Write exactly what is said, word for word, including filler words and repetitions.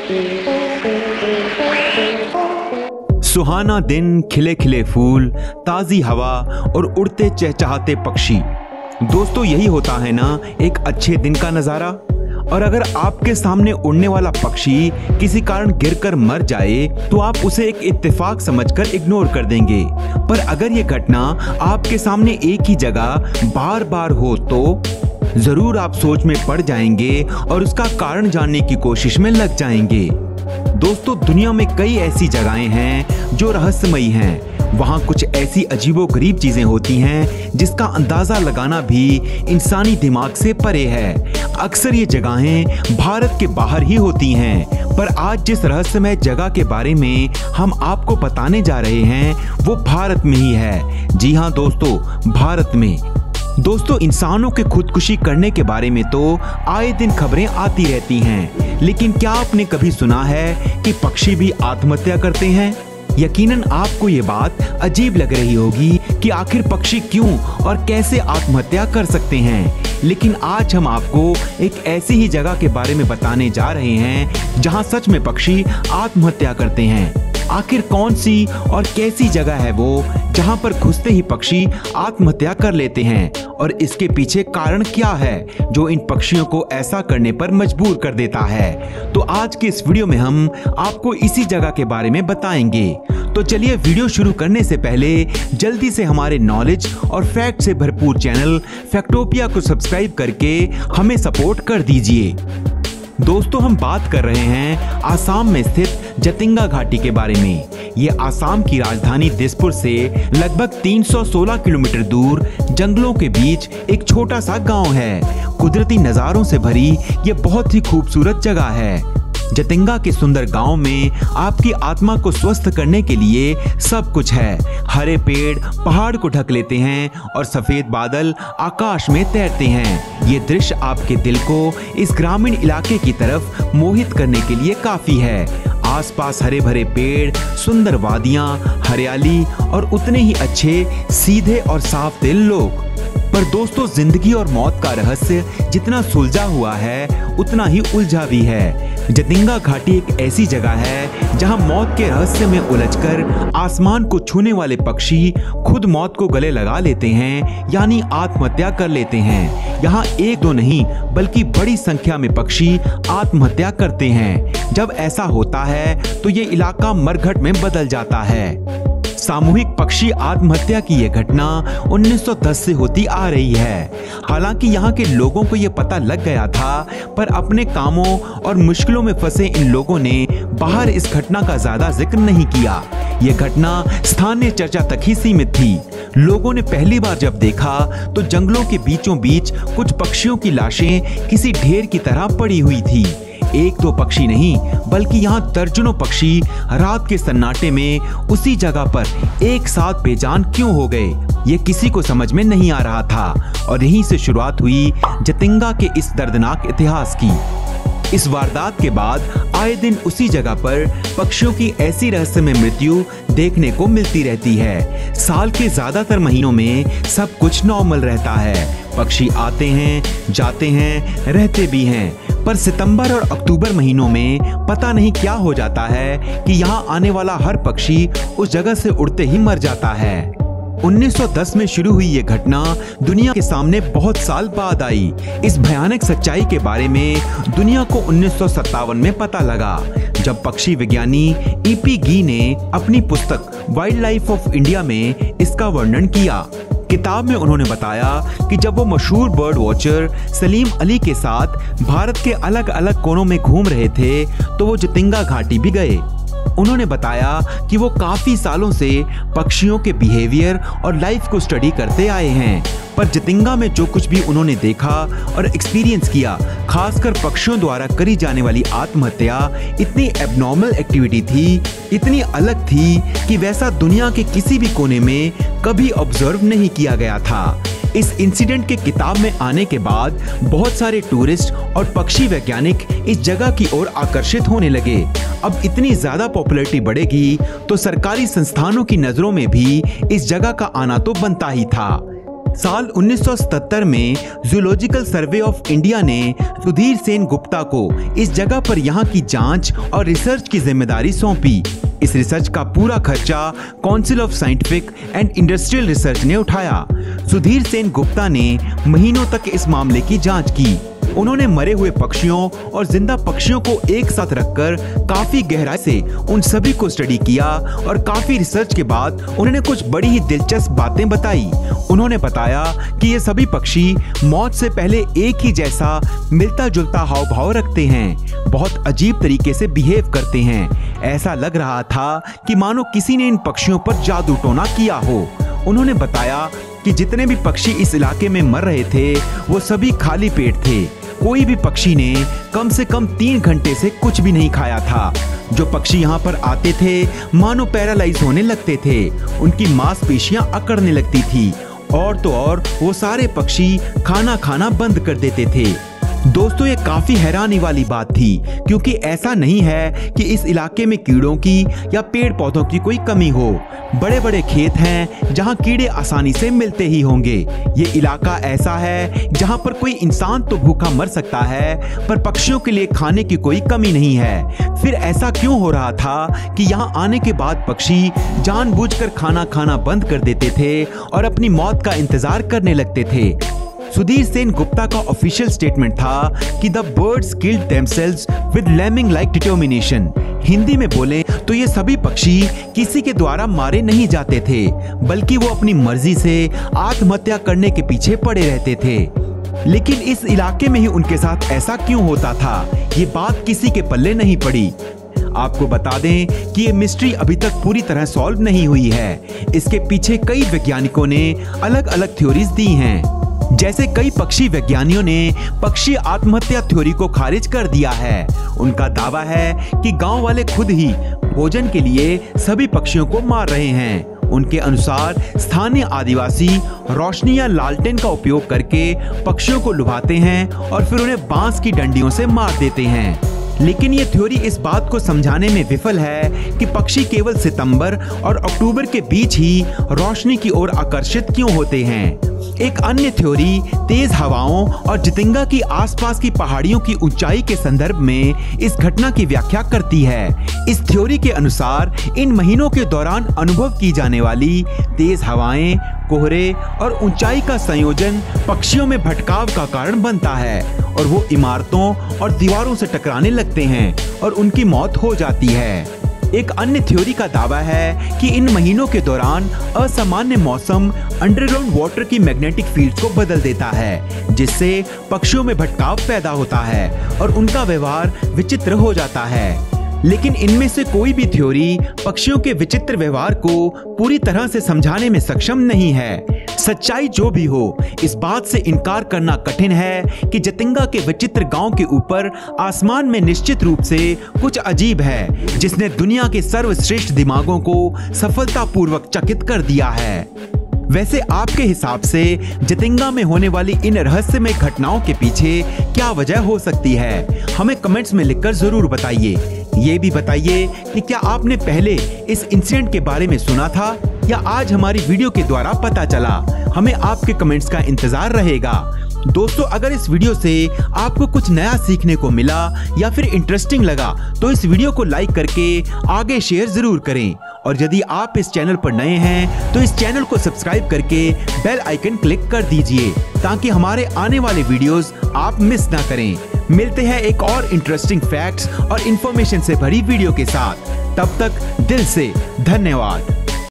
सुहाना दिन, खिले खिले फूल, ताजी हवा और उड़ते चहचहाते पक्षी। दोस्तों, यही होता है ना एक अच्छे दिन का नजारा। और अगर आपके सामने उड़ने वाला पक्षी किसी कारण गिरकर मर जाए तो आप उसे एक इत्तेफाक समझकर इग्नोर कर देंगे। पर अगर ये घटना आपके सामने एक ही जगह बार बार हो तो जरूर आप सोच में पड़ जाएंगे और उसका कारण जानने की कोशिश में लग जाएंगे। दोस्तों, दुनिया में कई ऐसी जगहें हैं जो रहस्यमयी हैं। वहाँ कुछ ऐसी अजीबोगरीब चीजें होती हैं जिसका अंदाजा लगाना भी इंसानी दिमाग से परे है। अक्सर ये जगहें भारत के बाहर ही होती हैं, पर आज जिस रहस्यमय जगह के बारे में हम आपको बताने जा रहे हैं वो भारत में ही है। जी हाँ दोस्तों, भारत में। दोस्तों, इंसानों के खुदकुशी करने के बारे में तो आए दिन खबरें आती रहती हैं, लेकिन क्या आपने कभी सुना है कि पक्षी भी आत्महत्या करते हैं? यकीनन आपको ये बात अजीब लग रही होगी कि आखिर पक्षी क्यों और कैसे आत्महत्या कर सकते हैं। लेकिन आज हम आपको एक ऐसी ही जगह के बारे में बताने जा रहे हैं जहां सच में पक्षी आत्महत्या करते हैं। आखिर कौन सी और कैसी जगह है वो जहां पर घुसते ही पक्षी आत्महत्या कर लेते हैं, और इसके पीछे कारण क्या है जो इन पक्षियों को ऐसा करने पर मजबूर कर देता है। तो आज के इस वीडियो में हम आपको इसी जगह के बारे में बताएंगे। तो चलिए, वीडियो शुरू करने से पहले जल्दी से हमारे नॉलेज और फैक्ट से भरपूर चैनल फैक्टोपिया को सब्सक्राइब करके हमें सपोर्ट कर दीजिए। दोस्तों, हम बात कर रहे हैं आसाम में स्थित जतिंगा घाटी के बारे में। ये आसाम की राजधानी दिसपुर से लगभग तीन सौ सोलह किलोमीटर दूर जंगलों के बीच एक छोटा सा गांव है। कुदरती नजारों से भरी ये बहुत ही खूबसूरत जगह है। जतिंगा के सुंदर गांव में आपकी आत्मा को स्वस्थ करने के लिए सब कुछ है। हरे पेड़ पहाड़ को ढक लेते हैं और सफेद बादल आकाश में तैरते हैं। ये दृश्य आपके दिल को इस ग्रामीण इलाके की तरफ मोहित करने के लिए काफी है। आसपास हरे भरे पेड़, सुंदर वादियां, हरियाली और उतने ही अच्छे सीधे और साफ दिल लोग। पर दोस्तों, जिंदगी और मौत का रहस्य जितना सुलझा हुआ है उतना ही उलझा भी है। जतिंगा घाटी एक ऐसी जगह है जहां मौत के रहस्य में उलझकर आसमान को छूने वाले पक्षी खुद मौत को गले लगा लेते हैं, यानी आत्महत्या कर लेते हैं। यहाँ एक दो नहीं बल्कि बड़ी संख्या में पक्षी आत्महत्या करते हैं। जब ऐसा होता है तो ये इलाका मरघट में बदल जाता है। सामूहिक पक्षी आत्महत्या की यह घटना उन्नीस सौ दस से होती आ रही है। हालांकि यहाँ के लोगों को यह पता लग गया था, पर अपने कामों और मुश्किलों में फंसे इन लोगों ने बाहर इस घटना का ज्यादा जिक्र नहीं किया। यह घटना स्थानीय चर्चा तक ही सीमित थी। लोगों ने पहली बार जब देखा तो जंगलों के बीचों बीच कुछ पक्षियों की लाशें किसी ढेर की तरह पड़ी हुई थी। एक दो पक्षी नहीं बल्कि यहाँ दर्जनों पक्षी रात के सन्नाटे में उसी जगह पर एक साथ बेजान क्यों हो गए, ये किसी को समझ में नहीं आ रहा था। और यहीं से शुरुआत हुई जतिंगा के इस दर्दनाक इतिहास की। इस वारदात के बाद आए दिन उसी जगह पर पक्षियों की ऐसी रहस्यमय मृत्यु देखने को मिलती रहती है। साल के ज्यादातर महीनों में सब कुछ नॉर्मल रहता है। पक्षी आते हैं, जाते हैं, रहते भी हैं, पर सितंबर और अक्टूबर महीनों में पता नहीं क्या हो जाता है कि यहाँ आने वाला हर पक्षी उस जगह से उड़ते ही मर जाता है। उन्नीस सौ दस में शुरू हुई ये घटना दुनिया के सामने बहुत साल बाद आई। इस भयानक सच्चाई के बारे में दुनिया को उन्नीस सौ सत्तावन में पता लगा, जब पक्षी विज्ञानी ई पी गी ने अपनी पुस्तक वाइल्ड लाइफ ऑफ इंडिया में इसका वर्णन किया। किताब में उन्होंने बताया कि जब वो मशहूर बर्ड वॉचर सलीम अली के साथ भारत के अलग अलग कोनों में घूम रहे थे तो वो जतिंगा घाटी भी गए। उन्होंने बताया कि वो काफी सालों से पक्षियों के बिहेवियर और लाइफ को स्टडी करते आए हैं, पर जतिंगा में जो कुछ भी उन्होंने देखा और एक्सपीरियंस किया, खासकर पक्षियों द्वारा करी जाने वाली आत्महत्या इतनी एबनॉर्मल एक्टिविटी थी, इतनी अलग थी कि वैसा दुनिया के किसी भी कोने में कभी ऑब्जर्व नहीं किया गया था। इस इंसिडेंट के किताब में आने के बाद बहुत सारे टूरिस्ट और पक्षी वैज्ञानिक इस जगह की ओर आकर्षित होने लगे। अब इतनी ज्यादा पॉपुलैरिटी बढ़ेगी तो सरकारी संस्थानों की नजरों में भी इस जगह का आना तो बनता ही था। साल उन्नीस सौ सतहत्तर में जूलॉजिकल सर्वे ऑफ इंडिया ने सुधीर सेन गुप्ता को इस जगह पर यहाँ की जांच और रिसर्च की जिम्मेदारी सौंपी। इस रिसर्च का पूरा खर्चा council of scientific and industrial research ने उठाया। सुधीर सेन गुप्ता ने महीनों तक इस मामले की जांच की। उन्होंने मरे हुए पक्षियों और जिंदा पक्षियों को एक साथ रखकर काफी गहराई से उन सभी को स्टडी किया और काफी रिसर्च के बाद उन्होंने कुछ बड़ी ही दिलचस्प बातें बताई। उन्होंने बताया कि ये सभी पक्षी मौत से पहले एक ही जैसा मिलता जुलता हाव भाव रखते हैं, बहुत अजीब तरीके से बिहेव करते हैं। ऐसा लग रहा था कि मानो किसी ने इन पक्षियों पर जादू टोना किया हो। उन्होंने बताया कि जितने भी पक्षी इस इलाके में मर रहे थे वो सभी खाली पेट थे। कोई भी पक्षी ने कम से कम तीन घंटे से कुछ भी नहीं खाया था। जो पक्षी यहाँ पर आते थे मानो पैरालाइज होने लगते थे, उनकी मांसपेशियां अकड़ने लगती थी और तो और वो सारे पक्षी खाना खाना बंद कर देते थे। दोस्तों, ये काफी हैरानी वाली बात थी क्योंकि ऐसा नहीं है कि इस इलाके में कीड़ों की या पेड़ पौधों की कोई कमी हो। बड़े बड़े खेत हैं जहां कीड़े आसानी से मिलते ही होंगे। ये इलाका ऐसा है जहां पर कोई इंसान तो भूखा मर सकता है पर पक्षियों के लिए खाने की कोई कमी नहीं है। फिर ऐसा क्यों हो रहा था कि यहाँ आने के बाद पक्षी जानबूझकर खाना खाना बंद कर देते थे और अपनी मौत का इंतजार करने लगते थे। सुधीर सेन गुप्ता का ऑफिशियल स्टेटमेंट था कि the birds killed themselves with lemming like determination. Hindi में बोले तो ये सभी पक्षी किसी के द्वारा मारे नहीं जाते थे, बल्कि वो अपनी मर्जी से आत्महत्या करने के पीछे पड़े रहते थे। लेकिन इस इलाके में ही उनके साथ ऐसा क्यों होता था, ये बात किसी के पल्ले नहीं पड़ी। आपको बता दें कि ये मिस्ट्री अभी तक पूरी तरह सॉल्व नहीं हुई है। इसके पीछे कई वैज्ञानिकों ने अलग अलग थ्योरीज दी हैं। जैसे कई पक्षी वैज्ञानियों ने पक्षी आत्महत्या थ्योरी को खारिज कर दिया है। उनका दावा है कि गांव वाले खुद ही भोजन के लिए सभी पक्षियों को मार रहे हैं। उनके अनुसार स्थानीय आदिवासी रोशनी या लालटेन का उपयोग करके पक्षियों को लुभाते हैं और फिर उन्हें बांस की डंडियों से मार देते हैं। लेकिन ये थ्योरी इस बात को समझाने में विफल है कि पक्षी केवल सितंबर और अक्टूबर के बीच ही रोशनी की ओर आकर्षित क्यों होते हैं। एक अन्य थ्योरी तेज हवाओं और जितिंगा की आसपास की पहाड़ियों की ऊंचाई के संदर्भ में इस घटना की व्याख्या करती है। इस थ्योरी के अनुसार इन महीनों के दौरान अनुभव की जाने वाली तेज हवाएं, कोहरे और ऊंचाई का संयोजन पक्षियों में भटकाव का कारण बनता है और वो इमारतों और दीवारों से टकराने लगते हैं और उनकी मौत हो जाती है। एक अन्य थ्योरी का दावा है कि इन महीनों के दौरान असामान्य मौसम अंडरग्राउंड वाटर की मैग्नेटिक फील्ड को बदल देता है, जिससे पक्षियों में भटकाव पैदा होता है और उनका व्यवहार विचित्र हो जाता है। लेकिन इनमें से कोई भी थ्योरी पक्षियों के विचित्र व्यवहार को पूरी तरह से समझाने में सक्षम नहीं है। सच्चाई जो भी हो, इस बात से इनकार करना कठिन है कि जतिंगा के विचित्र गांव के ऊपर आसमान में निश्चित रूप से कुछ अजीब है, जिसने दुनिया के सर्वश्रेष्ठ दिमागों को सफलतापूर्वक चकित कर दिया है। वैसे आपके हिसाब से जतिंगा में होने वाली इन रहस्यमय घटनाओं के पीछे क्या वजह हो सकती है, हमें कमेंट्स में लिखकर जरूर बताइए। ये भी बताइए कि क्या आपने पहले इस इंसिडेंट के बारे में सुना था या आज हमारी वीडियो के द्वारा पता चला। हमें आपके कमेंट्स का इंतजार रहेगा। दोस्तों, अगर इस वीडियो से आपको कुछ नया सीखने को मिला या फिर इंटरेस्टिंग लगा तो इस वीडियो को लाइक करके आगे शेयर जरूर करें। और यदि आप इस चैनल पर नए हैं तो इस चैनल को सब्सक्राइब करके बेल आइकन क्लिक कर दीजिए ताकि हमारे आने वाले वीडियोस आप मिस ना करें। मिलते हैं एक और इंटरेस्टिंग फैक्ट्स और इंफॉर्मेशन से भरी वीडियो के साथ। तब तक दिल से धन्यवाद।